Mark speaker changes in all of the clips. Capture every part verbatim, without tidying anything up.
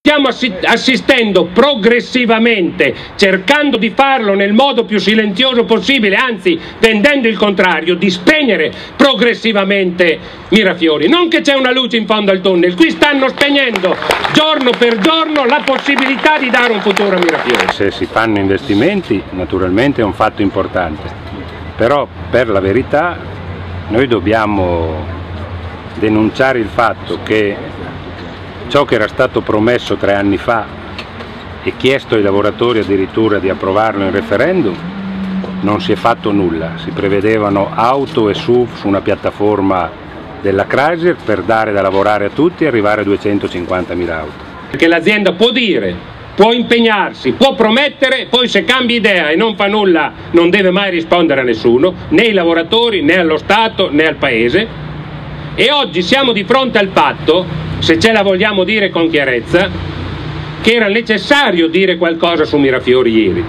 Speaker 1: Stiamo assistendo progressivamente, cercando di farlo nel modo più silenzioso possibile, anzi tendendo il contrario, di spegnere progressivamente Mirafiori. Non che c'è una luce in fondo al tunnel, qui stanno spegnendo giorno per giorno la possibilità di dare un futuro a Mirafiori.
Speaker 2: Se si fanno investimenti naturalmente è un fatto importante, però per la verità noi dobbiamo denunciare il fatto che ciò che era stato promesso tre anni fa e chiesto ai lavoratori addirittura di approvarlo in referendum, non si è fatto nulla. Si prevedevano auto e S U V su una piattaforma della Chrysler per dare da lavorare a tutti e arrivare a duecentocinquantamila auto.
Speaker 1: Perché l'azienda può dire, può impegnarsi, può promettere, poi se cambia idea e non fa nulla non deve mai rispondere a nessuno, né ai lavoratori, né allo Stato, né al Paese. E oggi siamo di fronte al fatto, se ce la vogliamo dire con chiarezza, che era necessario dire qualcosa su Mirafiori ieri,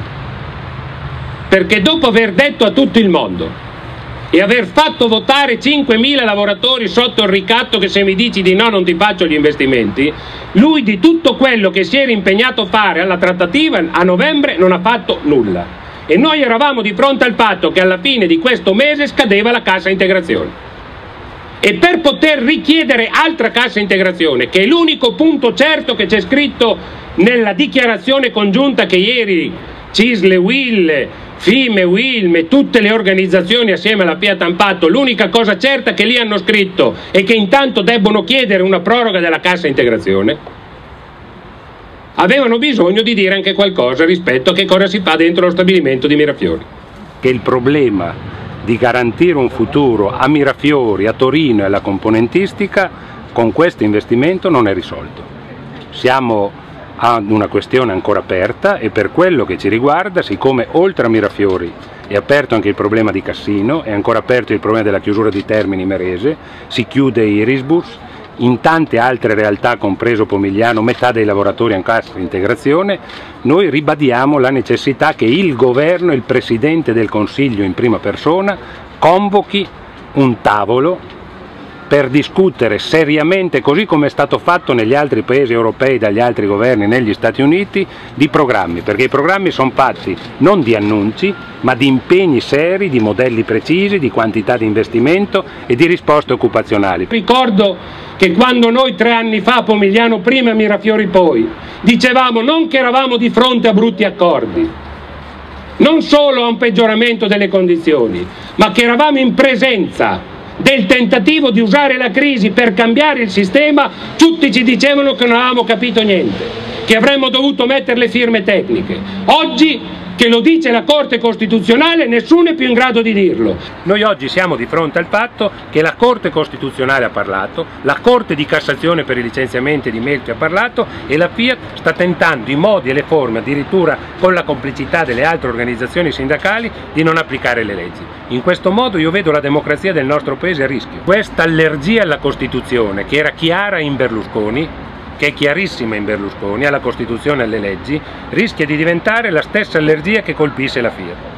Speaker 1: perché dopo aver detto a tutto il mondo e aver fatto votare cinquemila lavoratori sotto il ricatto che se mi dici di no non ti faccio gli investimenti, lui di tutto quello che si era impegnato a fare alla trattativa a novembre non ha fatto nulla, e noi eravamo di fronte al fatto che alla fine di questo mese scadeva la cassa integrazione. E per poter richiedere altra cassa integrazione, che è l'unico punto certo che c'è scritto nella dichiarazione congiunta che ieri Cisle, Will, Fime, Wilm e tutte le organizzazioni assieme alla Fiat hanno fatto, l'unica cosa certa che lì hanno scritto è che intanto debbono chiedere una proroga della cassa integrazione, avevano bisogno di dire anche qualcosa rispetto a che cosa si fa dentro lo stabilimento di Mirafiori.
Speaker 2: Che il problema di garantire un futuro a Mirafiori, a Torino e alla componentistica con questo investimento non è risolto. Siamo ad una questione ancora aperta e per quello che ci riguarda, siccome oltre a Mirafiori è aperto anche il problema di Cassino, è ancora aperto il problema della chiusura di Termini Imerese, si chiude Irisbus, in tante altre realtà, compreso Pomigliano, metà dei lavoratori in cassa integrazione, noi ribadiamo la necessità che il governo e il Presidente del Consiglio in prima persona convochi un tavolo per discutere seriamente, così come è stato fatto negli altri paesi europei dagli altri governi negli Stati Uniti, di programmi, perché i programmi sono fatti non di annunci, ma di impegni seri, di modelli precisi, di quantità di investimento e di risposte occupazionali.
Speaker 1: Ricordo che quando noi tre anni fa, Pomigliano prima e Mirafiori poi, dicevamo non che eravamo di fronte a brutti accordi, non solo a un peggioramento delle condizioni, ma che eravamo in presenza del tentativo di usare la crisi per cambiare il sistema, tutti ci dicevano che non avevamo capito niente, che avremmo dovuto mettere le firme tecniche. Oggi che lo dice la Corte Costituzionale, nessuno è più in grado di dirlo.
Speaker 2: Noi oggi siamo di fronte al fatto che la Corte Costituzionale ha parlato, la Corte di Cassazione per i licenziamenti di Melchi ha parlato e la Fiat sta tentando i modi e le forme, addirittura con la complicità delle altre organizzazioni sindacali, di non applicare le leggi. In questo modo io vedo la democrazia del nostro Paese a rischio. Questa allergia alla Costituzione, che era chiara in Berlusconi, che è chiarissima in Berlusconi, alla Costituzione e alle leggi, rischia di diventare la stessa allergia che colpisce la Fiat.